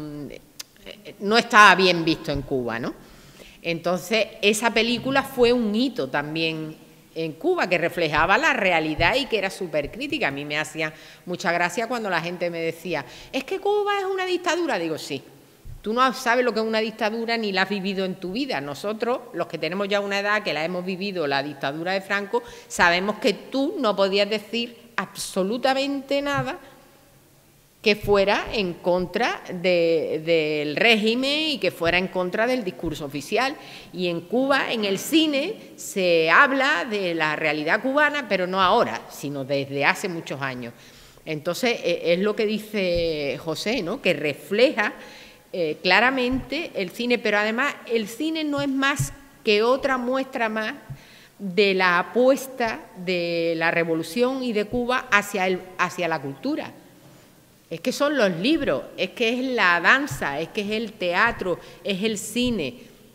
[SPEAKER 1] no estaba bien visto en Cuba, ¿no? Entonces esa película fue un hito también en Cuba, que reflejaba la realidad y que era súper crítica. A mí me hacía mucha gracia cuando la gente me decía, es que Cuba es una dictadura. Digo, sí, tú no sabes lo que es una dictadura ni la has vivido en tu vida. Nosotros, los que tenemos ya una edad que la hemos vivido, la dictadura de Franco, sabemos que tú no podías decir absolutamente nada que fuera en contra del régimen y que fuera en contra del discurso oficial. Y en Cuba, en el cine, se habla de la realidad cubana, pero no ahora, sino desde hace muchos años. Entonces, es lo que dice José, ¿no? Que refleja claramente el cine, pero además el cine no es más que otra muestra más de la apuesta de la revolución y de Cuba hacia la cultura. Es que son los libros, es que es la danza, es que es el teatro, es el cine.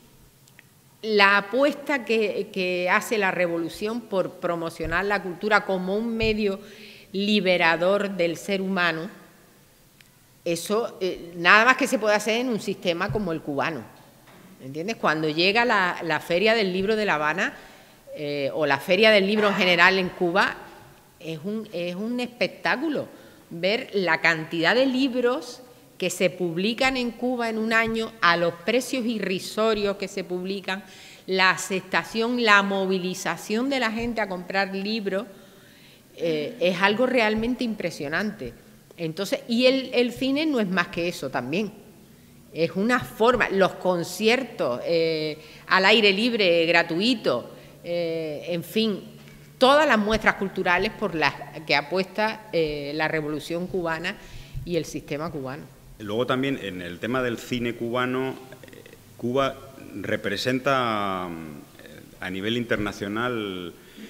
[SPEAKER 1] La apuesta que hace la revolución por promocionar la cultura como un medio liberador del ser humano, eso nada más que se puede hacer en un sistema como el cubano. ¿Entiendes? Cuando llega la Feria del Libro de La Habana o la Feria del Libro en general en Cuba, es un espectáculo. Ver la cantidad de libros que se publican en Cuba en un año a los precios irrisorios que se publican, la aceptación, la movilización de la gente a comprar libros, es algo realmente impresionante. Entonces, y el cine no es más que eso también. Es una forma, los conciertos al aire libre, gratuitos, en fin, todas las muestras culturales por las que apuesta la Revolución Cubana y el sistema cubano.
[SPEAKER 2] Luego también en el tema del cine cubano, Cuba representa a nivel internacional,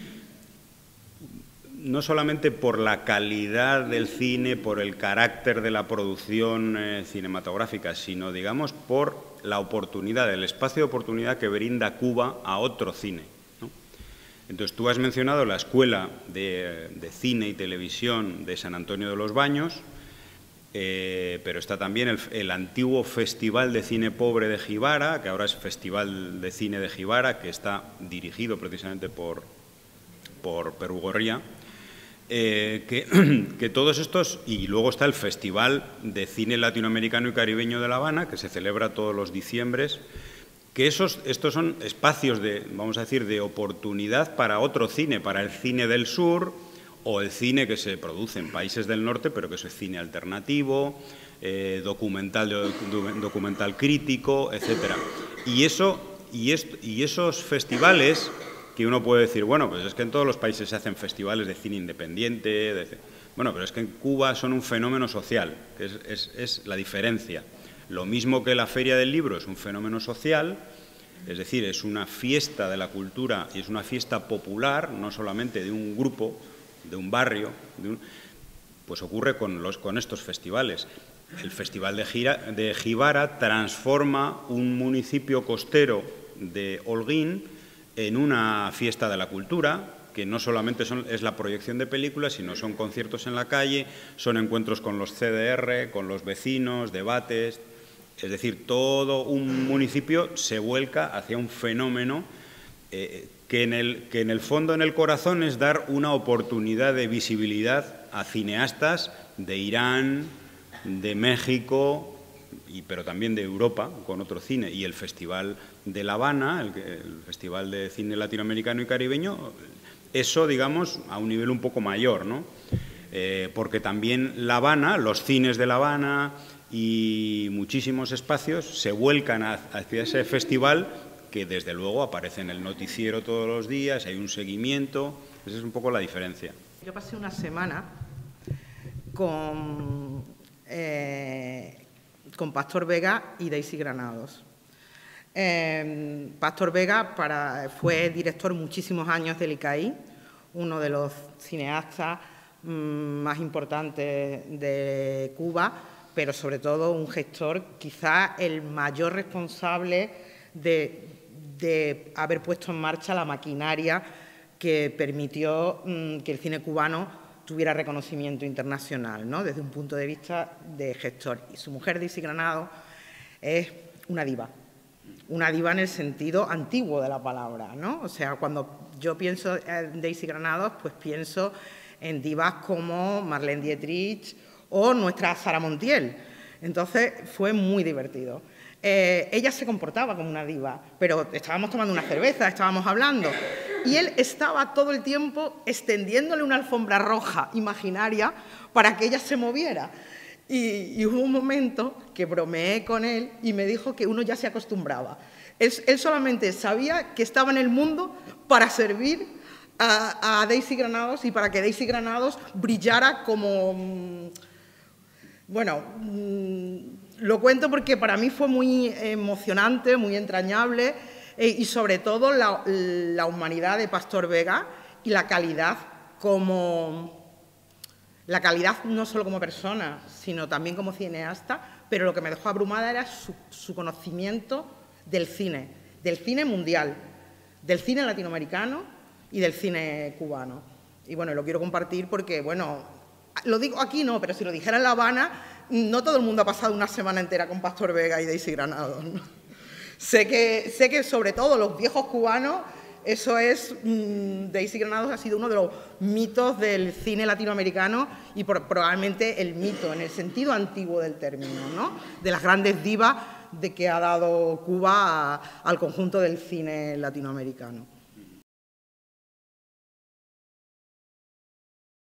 [SPEAKER 2] no solamente por la calidad del cine, por el carácter de la producción cinematográfica, sino, digamos, por la oportunidad, el espacio de oportunidad que brinda Cuba a otro cine, ¿no? Entonces, tú has mencionado la Escuela de Cine y Televisión de San Antonio de los Baños, pero está también el antiguo Festival de Cine Pobre de Jibara, que ahora es Festival de Cine de Jibara, que está dirigido precisamente por Perú Gorría. Que todos estos, y luego está el Festival de Cine Latinoamericano y Caribeño de La Habana, que se celebra todos los diciembres, que estos son espacios de, vamos a decir, de oportunidad para otro cine, para el cine del sur o el cine que se produce en países del norte, pero que es cine alternativo, documental crítico, etcétera. Y esos festivales, que uno puede decir, bueno, pues es que en todos los países se hacen festivales de cine independiente, bueno, pero es que en Cuba son un fenómeno social, que es la diferencia. Lo mismo que la Feria del Libro es un fenómeno social, es decir, es una fiesta de la cultura y es una fiesta popular, no solamente de un grupo, de un barrio, pues ocurre con estos festivales. El Festival de Jibara transforma un municipio costero de Holguín en una fiesta de la cultura, que no solamente es la proyección de películas, sino son conciertos en la calle, son encuentros con los CDR, con los vecinos, debates. Es decir, todo un municipio se vuelca hacia un fenómeno que en el fondo, en el corazón, es dar una oportunidad de visibilidad a cineastas de Irán, de México, pero también de Europa, con otro cine. Y el Festival de La Habana, el Festival de Cine Latinoamericano y Caribeño, eso, digamos, a un nivel un poco mayor, ¿no? Porque también La Habana, los cines de La Habana y muchísimos espacios se vuelcan hacia ese festival, que desde luego aparece en el noticiero todos los días, hay un seguimiento. Esa es un poco la diferencia.
[SPEAKER 3] Yo pasé una semana con Pastor Vega y Daisy Granados. Pastor Vega fue director muchísimos años del ICAI, uno de los cineastas más importantes de Cuba, pero sobre todo un gestor, quizá el mayor responsable de haber puesto en marcha la maquinaria que permitió que el cine cubano tuviera reconocimiento internacional, ¿no? Desde un punto de vista de gestor. Y su mujer, Daisy Granados, es una diva en el sentido antiguo de la palabra, ¿no? O sea, cuando yo pienso en Daisy Granados, pues pienso en divas como Marlene Dietrich o nuestra Sara Montiel. Entonces, fue muy divertido. Ella se comportaba como una diva, pero estábamos tomando una cerveza, estábamos hablando, y él estaba todo el tiempo extendiéndole una alfombra roja imaginaria para que ella se moviera. Y hubo un momento que bromeé con él y me dijo que uno ya se acostumbraba. Él solamente sabía que estaba en el mundo para servir a Daisy Granados y para que Daisy Granados brillara como... Bueno, lo cuento porque para mí fue muy emocionante, muy entrañable y sobre todo la humanidad de Pastor Vega y la calidad no solo como persona, sino también como cineasta, pero lo que me dejó abrumada era su conocimiento del cine mundial, del cine latinoamericano y del cine cubano. Y bueno, lo quiero compartir porque, bueno, lo digo aquí no, pero si lo dijera en La Habana, no todo el mundo ha pasado una semana entera con Pastor Vega y Daisy Granados, ¿no? Sé que sobre todo los viejos cubanos, eso es, Daisy Granados ha sido uno de los mitos del cine latinoamericano y probablemente el mito, en el sentido antiguo del término, ¿no? De las grandes divas de que ha dado Cuba al conjunto del cine latinoamericano.